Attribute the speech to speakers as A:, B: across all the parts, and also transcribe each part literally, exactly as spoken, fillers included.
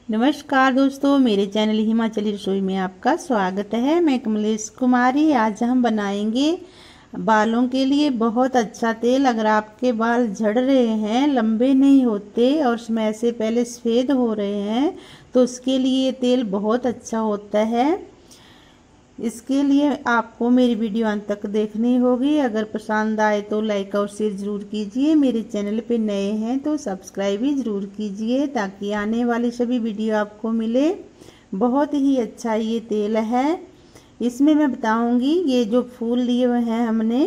A: नमस्कार दोस्तों, मेरे चैनल हिमाचली रसोई में आपका स्वागत है। मैं कमलेश कुमारी। आज हम बनाएंगे बालों के लिए बहुत अच्छा तेल। अगर आपके बाल झड़ रहे हैं, लंबे नहीं होते और समय से पहले सफ़ेद हो रहे हैं, तो उसके लिए ये तेल बहुत अच्छा होता है। इसके लिए आपको मेरी वीडियो अंत तक देखनी होगी। अगर पसंद आए तो लाइक और शेयर ज़रूर कीजिए। मेरे चैनल पे नए हैं तो सब्सक्राइब भी ज़रूर कीजिए ताकि आने वाली सभी वीडियो आपको मिले। बहुत ही अच्छा ये तेल है। इसमें मैं बताऊंगी, ये जो फूल लिए हुए हैं हमने,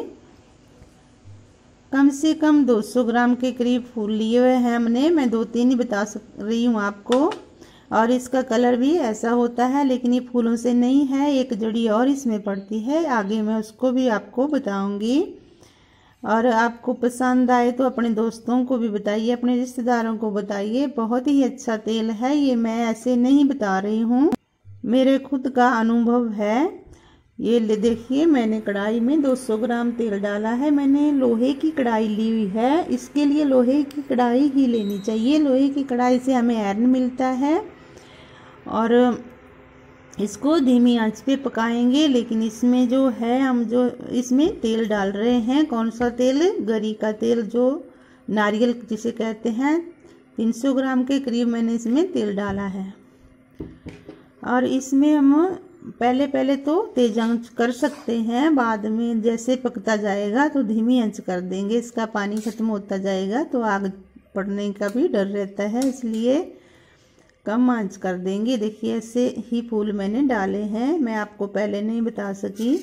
A: कम से कम दो सौ ग्राम के करीब फूल लिए हुए हैं हमने। मैं दो तीन ही बता सक रही हूँ आपको। और इसका कलर भी ऐसा होता है, लेकिन ये फूलों से नहीं है, एक जड़ी और इसमें पड़ती है। आगे मैं उसको भी आपको बताऊंगी। और आपको पसंद आए तो अपने दोस्तों को भी बताइए, अपने रिश्तेदारों को बताइए। बहुत ही अच्छा तेल है ये, मैं ऐसे नहीं बता रही हूँ, मेरे खुद का अनुभव है। ये ले देखिए, मैंने कढ़ाई में दो सौ ग्राम तेल डाला है। मैंने लोहे की कढ़ाई ली हुई है। इसके लिए लोहे की कढ़ाई ही लेनी चाहिए। लोहे की कढ़ाई से हमें आयरन मिलता है। और इसको धीमी आंच पे पकाएंगे। लेकिन इसमें जो है, हम जो इसमें तेल डाल रहे हैं, कौन सा तेल? गरी का तेल, जो नारियल जिसे कहते हैं। तीन सौ ग्राम के करीब मैंने इसमें तेल डाला है। और इसमें हम पहले पहले तो तेज आंच कर सकते हैं, बाद में जैसे पकता जाएगा तो धीमी आंच कर देंगे। इसका पानी खत्म होता जाएगा तो आग पड़ने का भी डर रहता है, इसलिए कम आंच कर देंगे। देखिए, ऐसे ही फूल मैंने डाले हैं, मैं आपको पहले नहीं बता सकी।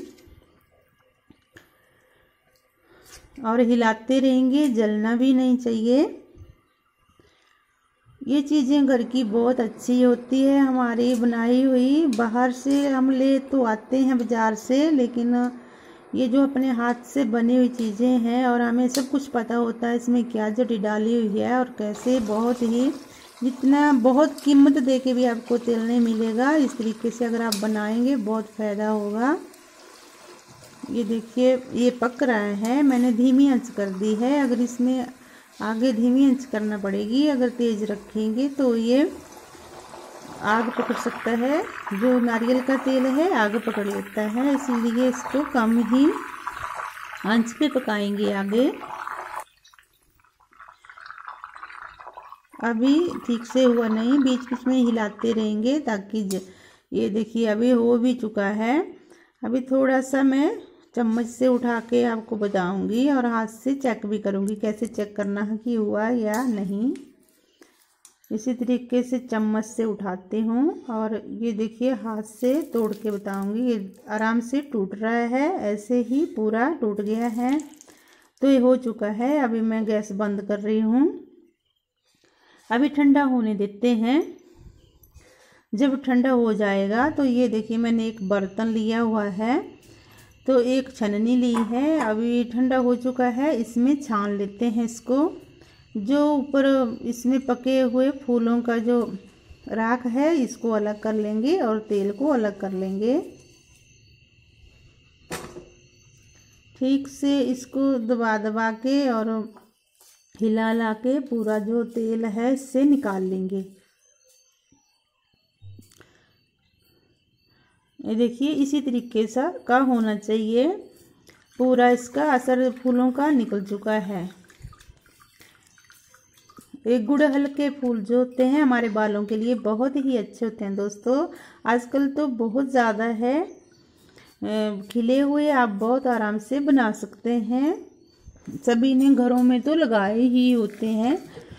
A: और हिलाते रहेंगे, जलना भी नहीं चाहिए। ये चीज़ें घर की बहुत अच्छी होती है, हमारी बनाई हुई। बाहर से हम ले तो आते हैं बाज़ार से, लेकिन ये जो अपने हाथ से बनी हुई चीज़ें हैं, और हमें सब कुछ पता होता है इसमें क्या जड़ी डाली हुई है और कैसे। बहुत ही, जितना बहुत कीमत दे के भी आपको तेल नहीं मिलेगा। इस तरीके से अगर आप बनाएंगे बहुत फ़ायदा होगा। ये देखिए, ये पक रहा है, मैंने धीमी आंच कर दी है। अगर इसमें आगे धीमी आंच करना पड़ेगी, अगर तेज़ रखेंगे तो ये आग पकड़ सकता है। जो नारियल का तेल है आग पकड़ लेता है, इसीलिए इसको कम ही आंच पे पकाएंगे आगे। अभी ठीक से हुआ नहीं, बीच बीच में हिलाते रहेंगे ताकि ज... ये देखिए, अभी हो भी चुका है। अभी थोड़ा सा मैं चम्मच से उठा के आपको बताऊंगी, और हाथ से चेक भी करूंगी कैसे चेक करना है कि हुआ या नहीं। इसी तरीके से चम्मच से उठाती हूँ, और ये देखिए हाथ से तोड़ के बताऊंगी। ये आराम से टूट रहा है, ऐसे ही पूरा टूट गया है। तो ये हो चुका है। अभी मैं गैस बंद कर रही हूँ। अभी ठंडा होने देते हैं। जब ठंडा हो जाएगा तो ये देखिए, मैंने एक बर्तन लिया हुआ है, तो एक छन्नी ली है। अभी ठंडा हो चुका है, इसमें छान लेते हैं इसको। जो ऊपर इसमें पके हुए फूलों का जो राख है, इसको अलग कर लेंगे और तेल को अलग कर लेंगे। ठीक से इसको दबा दबा के और हिला ला के पूरा जो तेल है इससे निकाल लेंगे। ये देखिए, इसी तरीके से का होना चाहिए। पूरा इसका असर फूलों का निकल चुका है। एक गुड़हल के फूल जो होते हैं हमारे बालों के लिए बहुत ही अच्छे होते हैं दोस्तों। आजकल तो बहुत ज़्यादा है, खिले हुए आप बहुत आराम से बना सकते हैं। सभी ने घरों में तो लगाए ही होते हैं।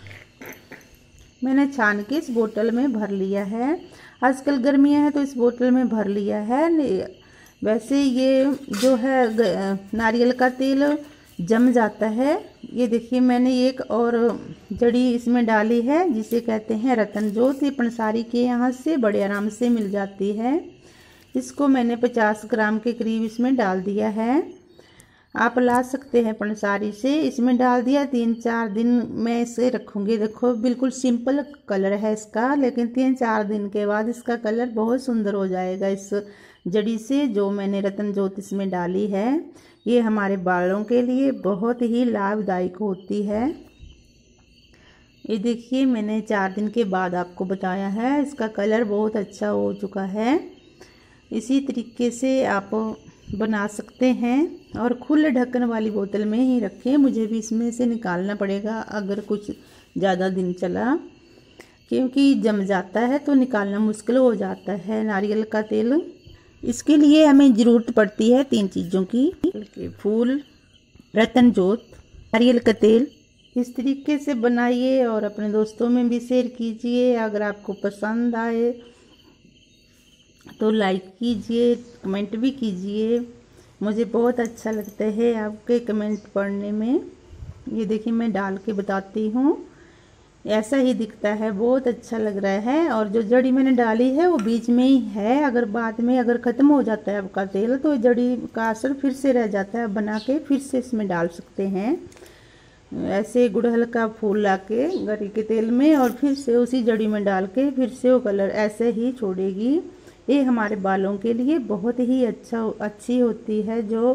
A: मैंने छान के इस बोतल में भर लिया है। आजकल गर्मियां हैं तो इस बोतल में भर लिया है। वैसे ये जो है नारियल का तेल जम जाता है। ये देखिए, मैंने एक और जड़ी इसमें डाली है जिसे कहते हैं रतन जोत। ये पंसारी के यहाँ से बड़े आराम से मिल जाती है। इसको मैंने पचास ग्राम के करीब इसमें डाल दिया है। आप ला सकते हैं पंसारी से। इसमें डाल दिया, तीन चार दिन मैं इसे रखूँगी। देखो, बिल्कुल सिंपल कलर है इसका, लेकिन तीन चार दिन के बाद इसका कलर बहुत सुंदर हो जाएगा इस जड़ी से, जो मैंने रतन जोत इसमें डाली है। ये हमारे बालों के लिए बहुत ही लाभदायक होती है। ये देखिए मैंने चार दिन के बाद आपको बताया है, इसका कलर बहुत अच्छा हो चुका है। इसी तरीके से आप बना सकते हैं और खुले ढक्कन वाली बोतल में ही रखें। मुझे भी इसमें से निकालना पड़ेगा अगर कुछ ज़्यादा दिन चला, क्योंकि जम जाता है तो निकालना मुश्किल हो जाता है नारियल का तेल। इसके लिए हमें ज़रूरत पड़ती है तीन चीज़ों की, फूल, रतन जोत, नारियल का तेल। इस तरीके से बनाइए और अपने दोस्तों में भी शेयर कीजिए। अगर आपको पसंद आए तो लाइक कीजिए, कमेंट भी कीजिए। मुझे बहुत अच्छा लगता है आपके कमेंट पढ़ने में। ये देखिए मैं डाल के बताती हूँ, ऐसा ही दिखता है, बहुत अच्छा लग रहा है। और जो जड़ी मैंने डाली है वो बीच में ही है, अगर बाद में अगर ख़त्म हो जाता है आपका तेल तो जड़ी का असर फिर से रह जाता है, बना के फिर से इसमें डाल सकते हैं। ऐसे गुड़हल का फूल ला के गरी के तेल में और फिर से उसी जड़ी में डाल के फिर से वो कलर ऐसे ही छोड़ेगी। ये हमारे बालों के लिए बहुत ही अच्छा अच्छी होती है जो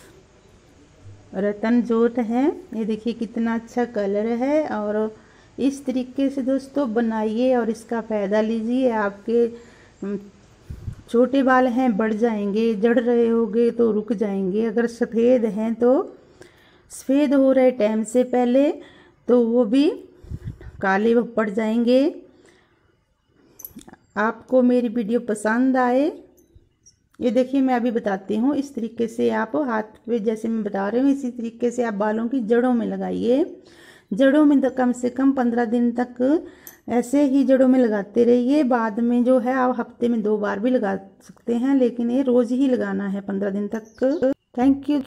A: रतन जोत है। ये देखिए कितना अच्छा कलर है। और इस तरीके से दोस्तों बनाइए और इसका फ़ायदा लीजिए। आपके छोटे बाल हैं बढ़ जाएंगे, जड़ रहे होंगे तो रुक जाएंगे, अगर सफ़ेद हैं तो सफ़ेद हो रहे टाइम से पहले तो वो भी काले पड़ जाएंगे। आपको मेरी वीडियो पसंद आए, ये देखिए मैं अभी बताती हूँ, इस तरीके से आप हाथ पे जैसे मैं बता रही हूँ इसी तरीके से आप बालों की जड़ों में लगाइए। जड़ों में तो कम से कम पंद्रह दिन तक ऐसे ही जड़ों में लगाते रहिए। बाद में जो है आप हफ्ते में दो बार भी लगा सकते हैं, लेकिन ये रोज़ ही लगाना है पंद्रह दिन तक। Thank you.